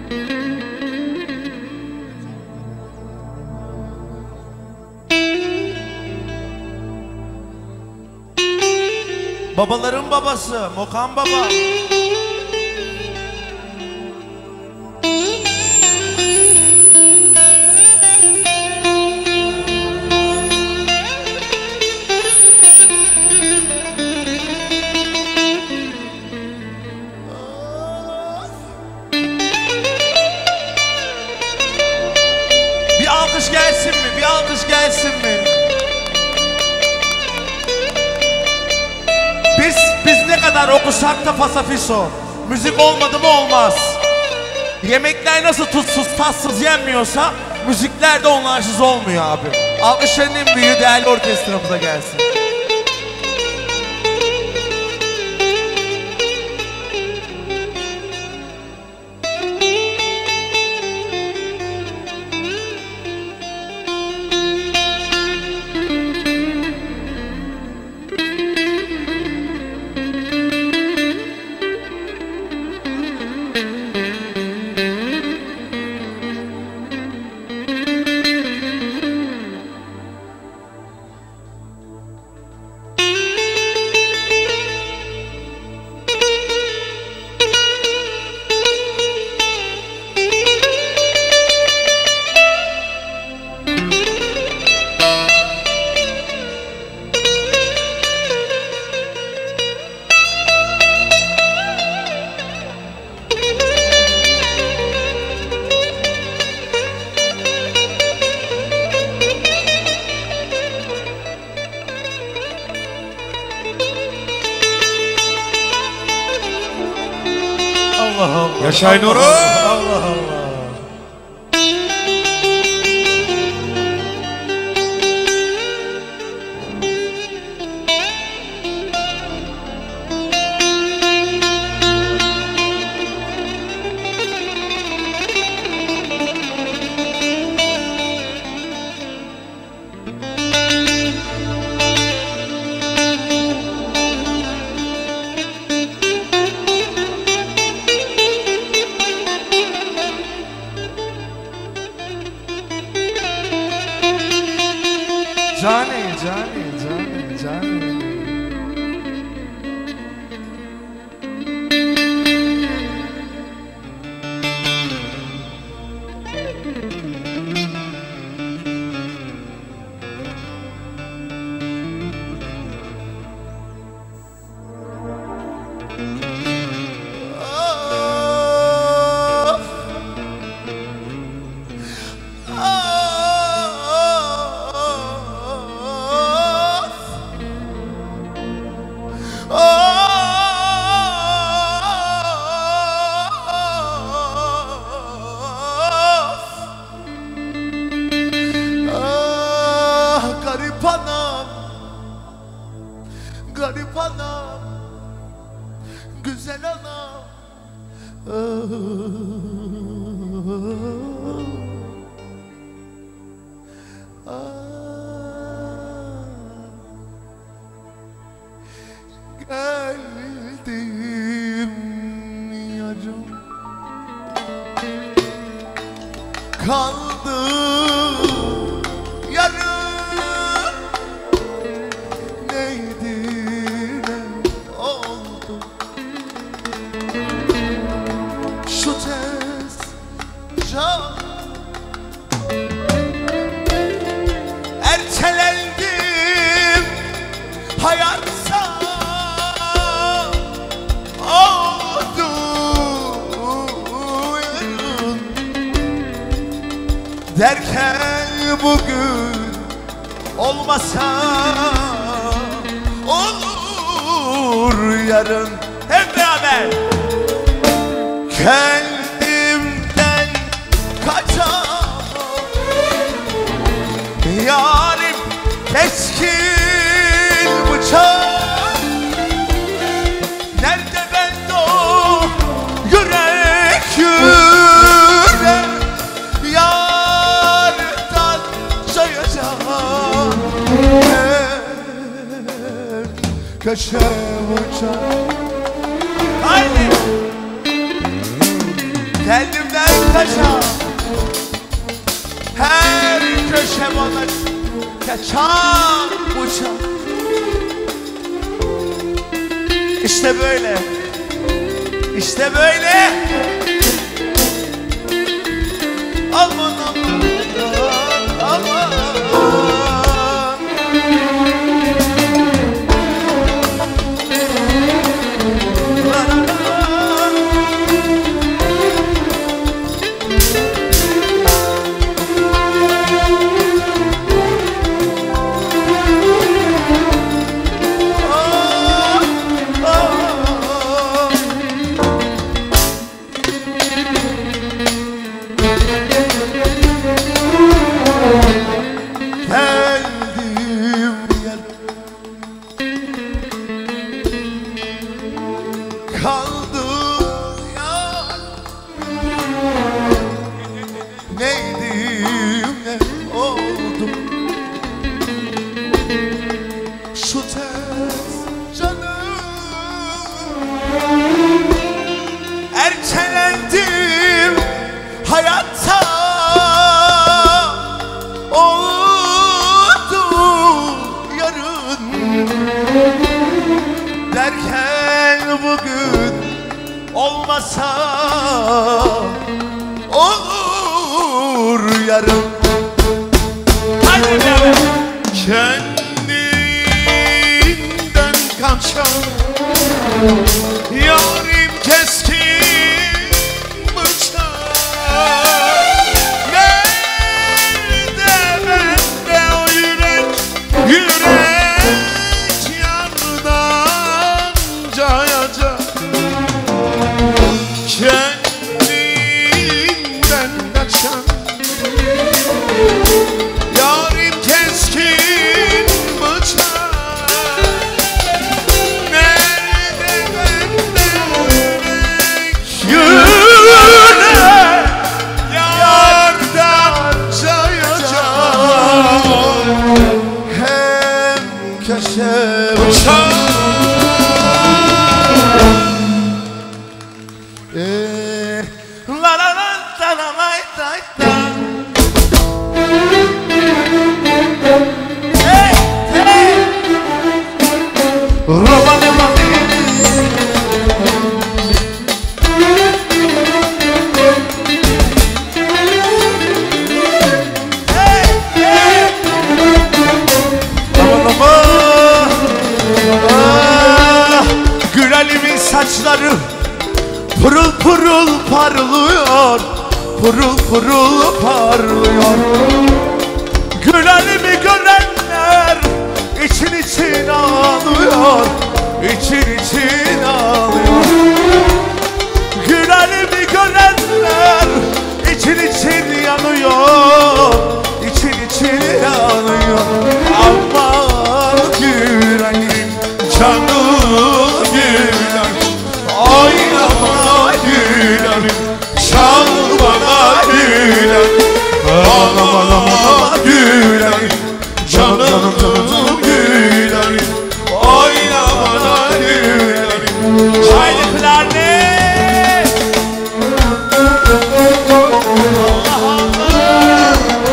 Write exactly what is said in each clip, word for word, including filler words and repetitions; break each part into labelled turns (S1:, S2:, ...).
S1: Babaların babası Mokan Baba. Bir alkış gelsin mi? Bir alkış gelsin mi? Biz, biz ne kadar okusak da pasafiso, müzik olmadı mı olmaz. Yemekler nasıl tuzsuz tatsız yenmiyorsa müzikler de onlarsız olmuyor abi. Alkışların en büyüğü değerli orkestramıza gelsin. Allah Allah.
S2: Yaşay Nur'um.
S1: Allah Allah. Cani, cani, cani, cani. Garip anam, garip anam, güzel anam. Ah, ah, geldim yarım, kaldı yarım. Ertelendim hayatsa oldu derken bugün olmasa olur yarın. Hep beraber kendimden kaçamam yarim, keskin bıçak. Nerede bende o yürek yürek, yardan sayacağım köşe bıçak. Haydi kendimden kaçar. Her köşe bana kaçan uçan. İşte böyle, işte böyle. Aman aman aman. Neydim ne oldum şu tez canım. Ertelendim hayatta, oldu yarın derken bugün olmasa olur yarın. Hadi be. Kendinden kaçan yarim keskin bıçak. Nerede bende o yürek, yürek yandan cayacak. Kendinden kaçan yarim keskin bıçak. Nerede bende yürek, yürek yardan cayacak. Hem köşe bıçak. Eh, la la la la la la la la. Hey hey. Robane bani. Hey hey. Aman aman. Ah, Gülalimin saçları pırıl pırıl parlıyor, pırıl pırıl parlıyor. Gülenimi görenler için için ağlıyor, için için ağlıyor. Gülenimi görenler için için yanıyor, için için yanıyor. Aman Gülenim, canım Gülenim, oynama Gülenim, çal bana Gülenim, ağlama Gülenim, canım canım Gülenim, oynama Gülenim. Haydi klarnet. Allah Allah.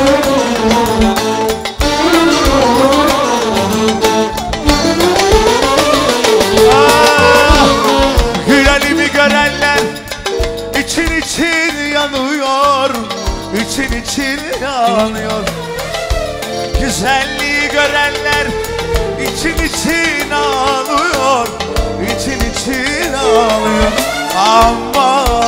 S1: Ah, Gülenimi görenler için için yanıyor, için için yanıyor. Güzelliği görenler için için ağlıyor, için için ağlıyor. Aman